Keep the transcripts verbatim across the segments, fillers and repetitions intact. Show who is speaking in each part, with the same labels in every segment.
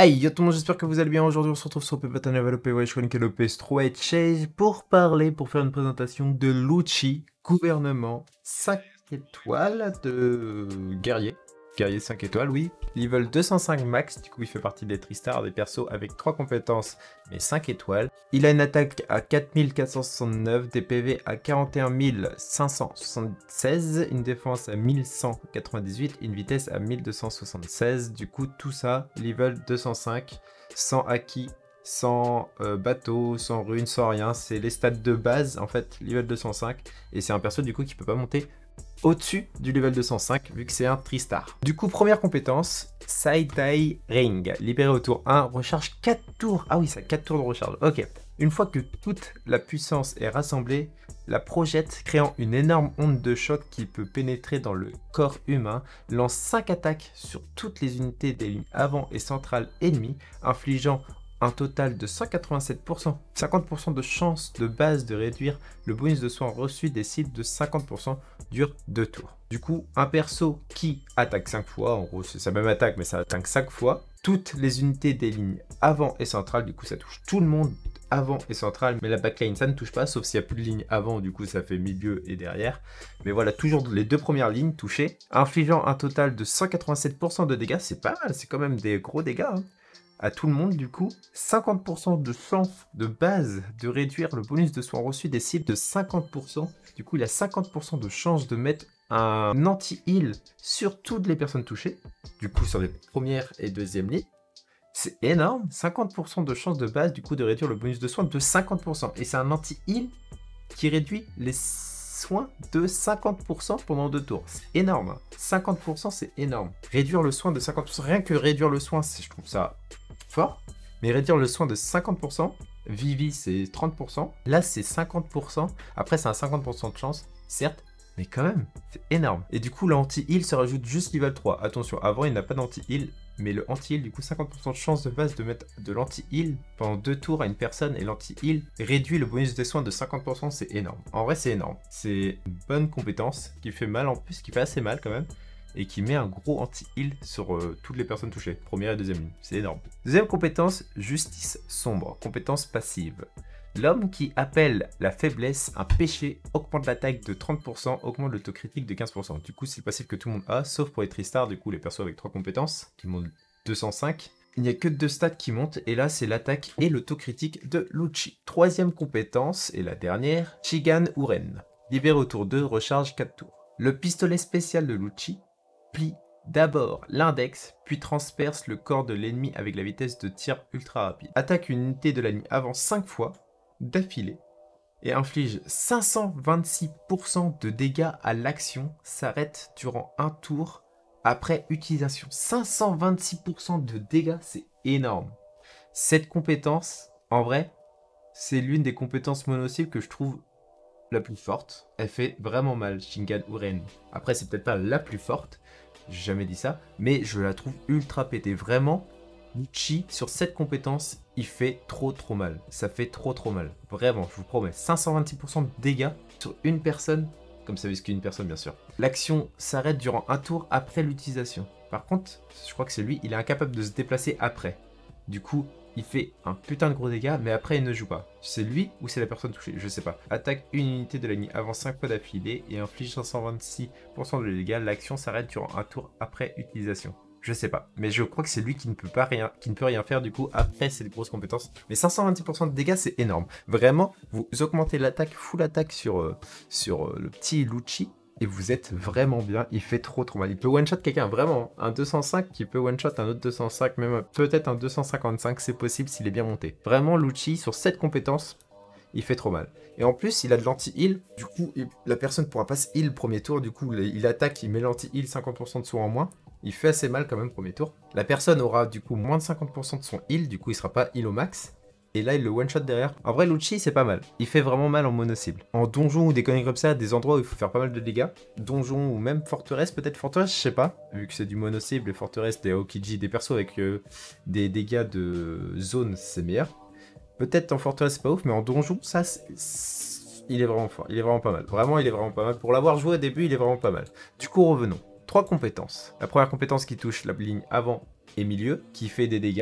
Speaker 1: Hey yo tout le monde, j'espère que vous allez bien. Aujourd'hui on se retrouve sur Pepatan Level Up et je connais que le P S trois Chase pour parler, pour faire une présentation de Lucci, gouvernement cinq étoiles de guerrier. Guerrier cinq étoiles, oui. Level deux cent cinq max, du coup il fait partie des Tristar, des persos avec trois compétences, mais cinq étoiles. Il a une attaque à quatre mille quatre cent soixante-neuf, des P V à quarante et un mille cinq cent soixante-seize, une défense à mille cent quatre-vingt-dix-huit, une vitesse à mille deux cent soixante-seize. Du coup tout ça, level deux cent cinq, sans acquis, sans euh, bateau, sans rune, sans rien. C'est les stats de base en fait, level deux cent cinq. Et c'est un perso du coup qui peut pas monter au-dessus du level deux cent cinq, vu que c'est un Tristar. Du coup, première compétence, Saitai Ring. Libéré au tour un, recharge quatre tours. Ah oui, ça a quatre tours de recharge. Ok. Une fois que toute la puissance est rassemblée, la projette, créant une énorme onde de choc qui peut pénétrer dans le corps humain, lance cinq attaques sur toutes les unités des lignes avant et centrales ennemies, infligeant un total de cent quatre-vingt-sept pour cent, cinquante pour cent de chance de base de réduire le bonus de soins reçu des cibles de cinquante pour cent dure deux tours. Du coup, un perso qui attaque cinq fois, en gros c'est sa même attaque mais ça attaque cinq fois, toutes les unités des lignes avant et centrales, du coup ça touche tout le monde avant et centrale, mais la backline ça ne touche pas, sauf s'il n'y a plus de ligne avant, du coup ça fait milieu et derrière. Mais voilà, toujours les deux premières lignes touchées, infligeant un total de cent quatre-vingt-sept pour cent de dégâts, c'est pas mal, c'est quand même des gros dégâts, hein. À tout le monde du coup, cinquante pour cent de chance de base de réduire le bonus de soins reçus des cibles de cinquante pour cent. Du coup, il a cinquante pour cent de chance de mettre un anti-heal sur toutes les personnes touchées. Du coup, sur les premières et deuxième lignes. C'est énorme, cinquante pour cent de chance de base du coup de réduire le bonus de soins de cinquante pour cent. Et c'est un anti-heal qui réduit les soins de cinquante pour cent pendant deux tours. C'est énorme, hein. cinquante pour cent c'est énorme. Réduire le soin de cinquante pour cent, rien que réduire le soin, je trouve ça fort, mais réduire le soin de cinquante pour cent, Vivi c'est trente pour cent, là c'est cinquante pour cent, après c'est un cinquante pour cent de chance, certes, mais quand même, c'est énorme. Et du coup l'anti-heal se rajoute juste level trois, attention, avant il n'a pas d'anti-heal, mais le anti-heal, du coup cinquante pour cent de chance de base de mettre de l'anti-heal pendant deux tours à une personne, et l'anti-heal réduit le bonus des soins de cinquante pour cent, c'est énorme. En vrai c'est énorme, c'est une bonne compétence, qui fait mal en plus, qui fait assez mal quand même, et qui met un gros anti-heal sur euh, toutes les personnes touchées, première et deuxième ligne, c'est énorme. Deuxième compétence, justice sombre, compétence passive. L'homme qui appelle la faiblesse un péché augmente l'attaque de trente pour cent, augmente le taux critique de quinze pour cent. Du coup, c'est le passif que tout le monde a, sauf pour les Tristar, du coup, les persos avec trois compétences, qui montent deux cent cinq. Il n'y a que deux stats qui montent, et là, c'est l'attaque et le taux critique de Lucci. Troisième compétence, et la dernière, Shigan Uren. Libéré au tour deux, recharge quatre tours. Le pistolet spécial de Lucci plie d'abord l'index, puis transperce le corps de l'ennemi avec la vitesse de tir ultra rapide. Attaque une unité de la ligne avant cinq fois, d'affilée, et inflige cinq cent vingt-six pour cent de dégâts à l'action, s'arrête durant un tour après utilisation. cinq cent vingt-six pour cent de dégâts, c'est énorme. Cette compétence, en vrai, c'est l'une des compétences mono-cibles que je trouve la plus forte. Elle fait vraiment mal, Shigan Uren. Après, c'est peut-être pas la plus forte, j'ai jamais dit ça, mais je la trouve ultra pétée. Vraiment, Lucci, sur cette compétence, il fait trop trop mal. Ça fait trop trop mal. Vraiment, je vous promets. cinq cent vingt-six pour cent de dégâts sur une personne, comme ça vise qu'une personne bien sûr. L'action s'arrête durant un tour après l'utilisation. Par contre, je crois que c'est lui, il est incapable de se déplacer après. Du coup, il fait un putain de gros dégâts, mais après il ne joue pas. C'est lui ou c'est la personne touchée, je sais pas. Attaque une unité de la ligne avant cinq fois d'affilée et inflige cinq cent vingt-six pour cent de dégâts. L'action s'arrête durant un tour après utilisation. Je sais pas, mais je crois que c'est lui qui ne peut pas rien, qui ne peut rien faire du coup après ces grosses compétences. Mais cinq cent vingt-six pour cent de dégâts, c'est énorme. Vraiment, vous augmentez l'attaque, full attaque sur, euh, sur euh, le petit Lucci. Et vous êtes vraiment bien, il fait trop trop mal. Il peut one-shot quelqu'un, vraiment. Un deux cent cinq qui peut one-shot un autre deux cent cinq, même peut-être un deux cent cinquante-cinq, c'est possible s'il est bien monté. Vraiment, Lucci, sur cette compétence, il fait trop mal. Et en plus, il a de l'anti-heal, du coup, il, la personne pourra pas se heal le premier tour, du coup, il attaque, il met l'anti-heal, cinquante pour cent de soin en moins. Il fait assez mal quand même premier tour. La personne aura du coup moins de cinquante pour cent de son heal, du coup il sera pas heal au max. Et là il le one shot derrière. En vrai Lucci c'est pas mal. Il fait vraiment mal en mono cible. En donjon ou des conneries comme ça, des endroits où il faut faire pas mal de dégâts. Donjon ou même forteresse, peut-être forteresse, je sais pas. Vu que c'est du mono cible, les forteresses, des Aokiji, des persos avec euh, des dégâts de zone, c'est meilleur. Peut-être en forteresse c'est pas ouf, mais en donjon ça c'est... il est vraiment fort. Il est vraiment pas mal. Vraiment il est vraiment pas mal. Pour l'avoir joué au début il est vraiment pas mal. Du coup revenons. Trois compétences. La première compétence qui touche la ligne avant et milieu, qui fait des dégâts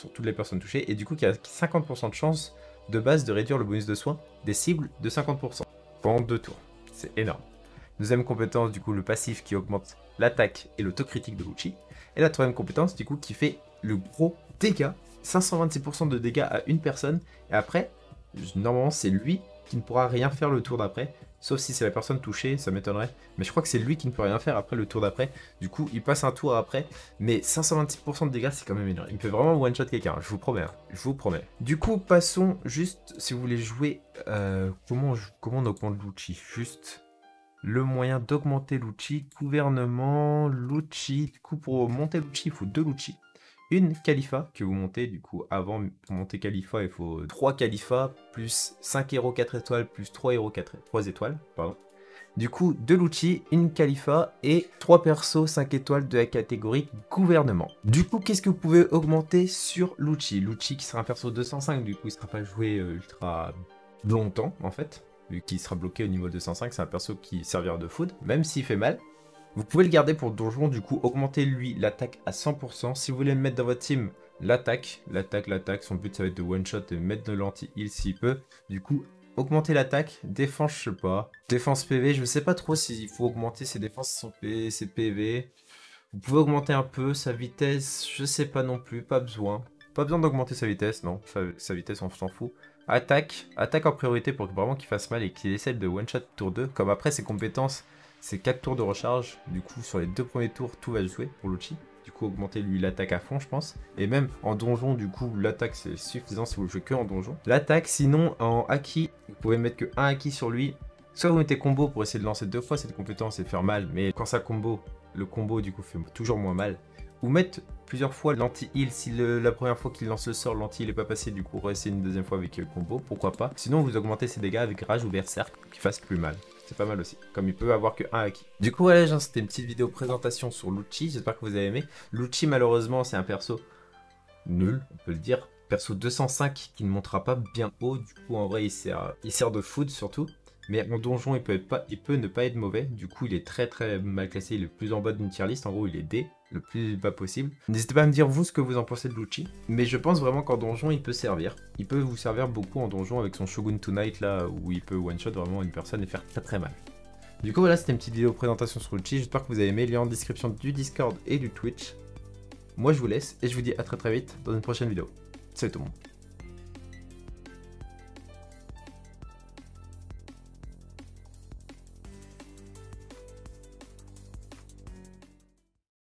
Speaker 1: sur toutes les personnes touchées, et du coup qui a cinquante pour cent de chance de base de réduire le bonus de soin des cibles de cinquante pour cent pendant deux tours. C'est énorme. Deuxième compétence, du coup, le passif qui augmente l'attaque et l'autocritique de Lucci. Et la troisième compétence, du coup, qui fait le gros dégât, cinq cent vingt-six pour cent de dégâts à une personne. Et après, normalement, c'est lui qui ne pourra rien faire le tour d'après. Sauf si c'est la personne touchée, ça m'étonnerait. Mais je crois que c'est lui qui ne peut rien faire après le tour d'après. Du coup, il passe un tour après. Mais cinq cent vingt-six pour cent de dégâts, c'est quand même énorme. Il peut vraiment one-shot quelqu'un, je vous promets. Hein. Je vous promets. Du coup, passons juste, si vous voulez jouer... Euh, comment, comment on augmente Lucci? Juste... Le moyen d'augmenter Lucci, gouvernement, Lucci. Du coup, pour monter Lucci, il faut deux Lucci. Une Khalifa que vous montez, du coup, avant, pour monter Khalifa, il faut trois Khalifa, plus cinq héros quatre étoiles, plus trois héros quatre, trois étoiles, pardon. Du coup, deux Lucci, une Khalifa et trois persos cinq étoiles de la catégorie gouvernement. Du coup, qu'est-ce que vous pouvez augmenter sur Lucci? Lucci qui sera un perso deux cent cinq, du coup, il ne sera pas joué euh, ultra longtemps, en fait. Vu qu'il sera bloqué au niveau deux cent cinq, c'est un perso qui servira de food, même s'il fait mal. Vous pouvez le garder pour donjon, du coup, augmenter lui l'attaque à cent pour cent. Si vous voulez mettre dans votre team l'attaque, l'attaque, l'attaque, son but ça va être de one-shot et mettre de l'anti-heal s'il peut. Du coup, augmenter l'attaque, défense, je sais pas. Défense P V, je sais pas trop s'il faut augmenter ses défenses, son P V, ses P V. Vous pouvez augmenter un peu sa vitesse, je sais pas non plus, pas besoin. Pas besoin d'augmenter sa vitesse, non, sa, sa vitesse on s'en fout. Attaque, attaque en priorité pour vraiment qu'il fasse mal et qu'il essaie de one-shot tour deux. Comme après ses compétences, c'est quatre tours de recharge. Du coup, sur les deux premiers tours, tout va se jouer pour Lucci. Du coup, augmenter lui l'attaque à fond, je pense. Et même en donjon, du coup, l'attaque c'est suffisant si vous le jouez que en donjon. L'attaque, sinon, en haki, vous pouvez mettre que un haki sur lui. Soit vous mettez combo pour essayer de lancer deux fois cette compétence et faire mal. Mais quand ça combo, le combo, du coup, fait toujours moins mal. Ou mettre plusieurs fois l'anti-heal, si le, la première fois qu'il lance le sort, l'anti-heal n'est pas passé, du coup, réessayer une deuxième fois avec le combo, pourquoi pas. Sinon, vous augmentez ses dégâts avec rage ou berserk pour qu'il fasse plus mal. C'est pas mal aussi, comme il peut avoir que un haki. Du coup, voilà, genre, c'était une petite vidéo présentation sur Lucci, j'espère que vous avez aimé. Lucci, malheureusement, c'est un perso nul, on peut le dire. Perso deux cent cinq qui ne montera pas bien haut, du coup, en vrai, il sert, il sert de food surtout. Mais en donjon, il peut, être pas, il peut ne pas être mauvais. Du coup, il est très très mal classé. Il est le plus en bas d'une tier list. En gros, il est D, le plus bas possible. N'hésitez pas à me dire, vous, ce que vous en pensez de Lucci. Mais je pense vraiment qu'en donjon, il peut servir. Il peut vous servir beaucoup en donjon avec son Shogun Tonight, là, où il peut one-shot vraiment une personne et faire très très mal. Du coup, voilà, c'était une petite vidéo présentation sur Lucci. J'espère que vous avez aimé. Lien en description du Discord et du Twitch. Moi, je vous laisse et je vous dis à très très vite dans une prochaine vidéo. Salut tout le monde.